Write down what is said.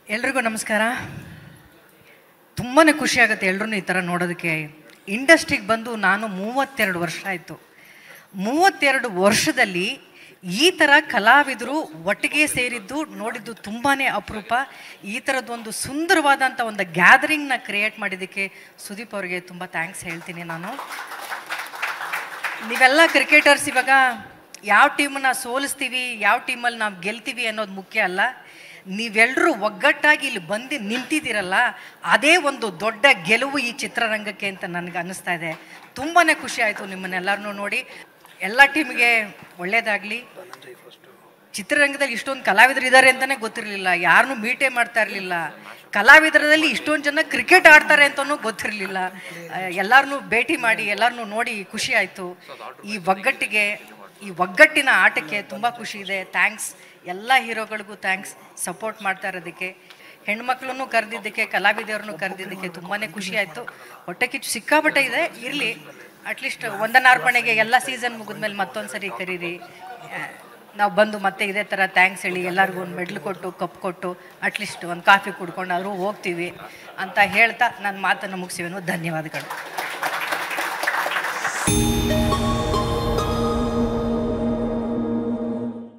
ಎಲ್ರಿಗೂ ನಮಸ್ಕಾರ. ತುಂಬಾ ಖುಷಿ ಆಗುತ್ತೆ ಎಲ್ಲರೂ ಈ ಥರ ನೋಡೋದಕ್ಕೆ. ಇಂಡಸ್ಟ್ರಿಗೆ ಬಂದು ನಾನು 32 ವರ್ಷ ಆಯಿತು. 32 ವರ್ಷದಲ್ಲಿ ಈ ಥರ ಕಲಾವಿದರು ಒಟ್ಟಿಗೆ ಸೇರಿದ್ದು ನೋಡಿದ್ದು ತುಂಬಾ ಅಪರೂಪ. ಈ ಥರದ್ದೊಂದು ಸುಂದರವಾದಂಥ ಒಂದು ಗ್ಯಾದರಿಂಗ್ನ ಕ್ರಿಯೇಟ್ ಮಾಡಿದ್ದಕ್ಕೆ ಸುದೀಪ್ ಅವರಿಗೆ ತುಂಬ ಥ್ಯಾಂಕ್ಸ್ ಹೇಳ್ತೀನಿ ನಾನು. ನೀವೆಲ್ಲ ಕ್ರಿಕೆಟರ್ಸ್ ಇವಾಗ ಯಾವ ಟೀಮನ್ನ ಸೋಲಿಸ್ತೀವಿ, ಯಾವ ಟೀಮಲ್ಲಿ ನಾವು ಗೆಲ್ತೀವಿ ಅನ್ನೋದು ಮುಖ್ಯ ಅಲ್ಲ. ನೀವೆಲ್ಲರೂ ಒಗ್ಗಟ್ಟಾಗಿ ಇಲ್ಲಿ ಬಂದು ನಿಂತಿದ್ದೀರಲ್ಲ, ಅದೇ ಒಂದು ದೊಡ್ಡ ಗೆಲುವು ಈ ಚಿತ್ರರಂಗಕ್ಕೆ ಅಂತ ನನಗೆ ಅನ್ನಿಸ್ತಾ ಇದೆ. ತುಂಬಾ ಖುಷಿ ಆಯಿತು ನಿಮ್ಮನ್ನೆಲ್ಲರನ್ನೂ ನೋಡಿ. ಎಲ್ಲ ಟೀಮ್ಗೆ ಒಳ್ಳೆಯದಾಗಲಿ. ಚಿತ್ರರಂಗದಲ್ಲಿ ಇಷ್ಟೊಂದು ಕಲಾವಿದರು ಇದ್ದಾರೆ ಅಂತಲೇ ಗೊತ್ತಿರಲಿಲ್ಲ, ಯಾರನ್ನೂ ಮೀಟೇ ಮಾಡ್ತಾ ಇರಲಿಲ್ಲ. ಕಲಾವಿದರಲ್ಲಿ ಇಷ್ಟೊಂದು ಜನ ಕ್ರಿಕೆಟ್ ಆಡ್ತಾರೆ ಅಂತಲೂ ಗೊತ್ತಿರಲಿಲ್ಲ. ಎಲ್ಲರನ್ನೂ ಭೇಟಿ ಮಾಡಿ ಎಲ್ಲರನ್ನೂ ನೋಡಿ ಖುಷಿ ಆಯಿತು. ಈ ಒಗ್ಗಟ್ಟಿನ ಆಟಕ್ಕೆ ತುಂಬ ಖುಷಿ ಇದೆ. ಥ್ಯಾಂಕ್ಸ್ ಎಲ್ಲ ಹೀರೋಗಳಿಗೂ ಥ್ಯಾಂಕ್ಸ್ ಸಪೋರ್ಟ್ ಮಾಡ್ತಾ ಇರೋದಕ್ಕೆ. ಹೆಣ್ಮಕ್ಳನ್ನು ಕರೆದಿದ್ದಕ್ಕೆ, ಕಲಾವಿದರನ್ನು ಕರೆದಿದ್ದಕ್ಕೆ ತುಂಬಾ ಖುಷಿ ಆಯಿತು. ಹೊಟ್ಟೆ ಕಿಚ್ಚು ಸಿಕ್ಕಾಪಟ್ಟೆ ಇದೆ, ಇರಲಿ. ಅಟ್ಲೀಸ್ಟ್ ವಂದನಾರ್ಪಣೆಗೆ ಎಲ್ಲ ಸೀಸನ್ ಮುಗಿದ್ಮೇಲೆ ಮತ್ತೊಂದು ಸರಿ ಕರೀರಿ, ನಾವು ಬಂದು ಮತ್ತೆ ಇದೇ ಥರ ಥ್ಯಾಂಕ್ಸ್ ಹೇಳಿ ಎಲ್ಲರಿಗೂ ಒಂದು ಮೆಡ್ಲ್ ಕೊಟ್ಟು ಕಪ್ ಕೊಟ್ಟು ಅಟ್ಲೀಸ್ಟ್ ಒಂದು ಕಾಫಿ ಕುಡ್ಕೊಂಡಾದರೂ ಹೋಗ್ತೀವಿ ಅಂತ ಹೇಳ್ತಾ ನನ್ನ ಮಾತನ್ನು ಮುಗಿಸಿವೆನು. ಧನ್ಯವಾದಗಳು.